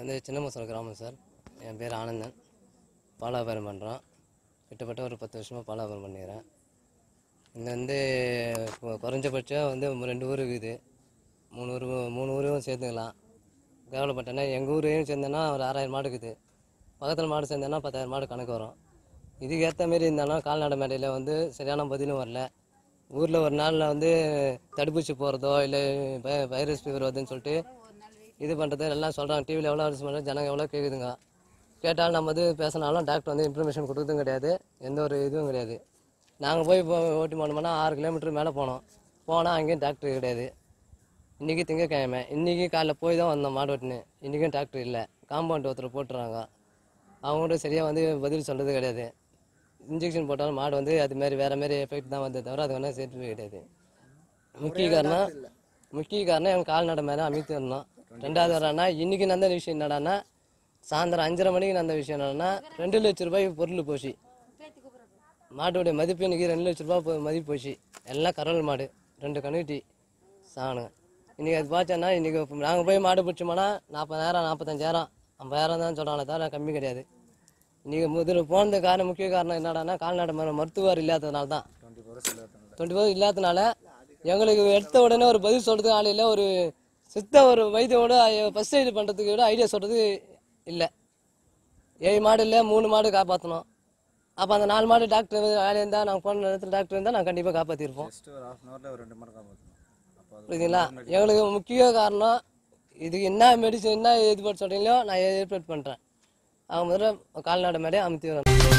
வந்து சின்னமசூர் கிராமம் சார். என் பேர் ஆனந்தன். பால் வியாபாரம் பண்ணுறோம். கிட்டத்தட்ட ஒரு 10 வருஷமாக பால் வியாபாரம் பண்ணிக்கிறேன். இங்கே வந்து குறைஞ்சபட்சம் வந்து 2 ஊர் இருக்குது. 3 ஊரும் சேர்த்துக்கலாம். கேவலப்பட்டேன்னா எங்கள் ஊரையும் சேர்ந்தேன்னா ஒரு 6000 மாடு இருக்குது. பக்கத்தில் மாடு சேர்ந்தேன்னா 10,000 மாடு கணக்கு வரும். இதுக்கு ஏற்ற மாரி இருந்தாலும் கால்நடை மேடையில் வந்து சரியான பதிலும் வரல. ஊரில் ஒரு நாளில் வந்து தடுப்பூசி போகிறதோ இல்லை வைரஸ் ஃபீவர் வருதுன்னு சொல்லிட்டு இது பண்ணுறது எல்லாம் சொல்கிறாங்க. டிவியில் எவ்வளோ அரசு பண்ணுறது ஜனங்க எவ்வளோ கேட்குதுங்க. கேட்டாலும் நம்ம வந்து பேசினாலும் டாக்டர் வந்து இன்ஃபர்மேஷன் கொடுக்குறதும் கிடையாது, எந்த ஒரு இதுவும் கிடையாது. நாங்கள் போய் ஓட்டி போனோம்னா 6 கிலோமீட்டர் மேலே போனால் அங்கேயும் டாக்டர் கிடையாது. இன்றைக்கி திங்கக்கிழமை, இன்றைக்கி காலைல போய் தான் வந்தோம் மாடு ஓட்டுன்னு. இன்றைக்கும் டாக்டர் இல்லை. காம்பவுண்ட் ஒருத்தர் போட்டுறாங்க. அவங்கள்ட்ட சரியாக வந்து பதில் சொல்கிறது கிடையாது. இன்ஜெக்ஷன் போட்டாலும் மாடு வந்து அதுமாரி வேறு மாரி எஃபெக்ட் தான் வந்து தவிர அது வேணால் சேர்த்து கிடையாது. முக்கிய காரணம் எங்கள் கால்நடை மேலே அமைத்து வரணும். 2வது வரானா இன்றைக்கி நடந்த விஷயம் என்னடானா, சாயந்தரம் 5:30 மணிக்கு நடந்த விஷயம் என்னன்னா 2 லட்ச ரூபாய் பொருள் போச்சு. மாட்டோடைய மதிப்பு இன்றைக்கி 2 லட்ச ரூபாய் மதிப்பு போச்சு. எல்லாம் கரவல் மாடு, 2 கணுக்குட்டி சாணம். இன்றைக்கி அது பார்த்தோன்னா இன்றைக்கி நாங்கள் போய் மாடு பிடிச்சோம்னா 40,000 45,000 50,000 தான் சொல்கிறாங்களே தவிர கம்மி கிடையாது. இன்றைக்கி முதல்ல போனது முக்கிய காரணம் என்னடானா கால்நடை மருத்துவர் இல்லாததுனால தான். 24 இல்லாததுனால எங்களுக்கு எடுத்த உடனே ஒரு பதில் சொல்கிறதுக்கு ஆள் இல்லை. ஒரு ஒரு வைத்தியோட ஃபஸ்ட் எய்டு பண்ணுறதுக்கு விட ஐடியா சொல்கிறது இல்லை. 7 மாடு இல்லை 3 மாடு காப்பாற்றணும். அப்போ அந்த 4 மாடு டாக்டர் வேலையாக இருந்தால் நாங்கள் போன நேரத்தில் டாக்டர் இருந்தால் நாங்கள் கண்டிப்பாக காப்பாற்றிருப்போம். புரியுதுங்களா? எங்களுக்கு முக்கிய காரணம் இதுக்கு என்ன மெடிசன் என்ன இது பண்ண சொல்கிறீங்களோ நான் ஏற்பாடு பண்ணுறேன். அவங்க முதல்ல கால்நடை மேடையை அமைத்து வரணும்.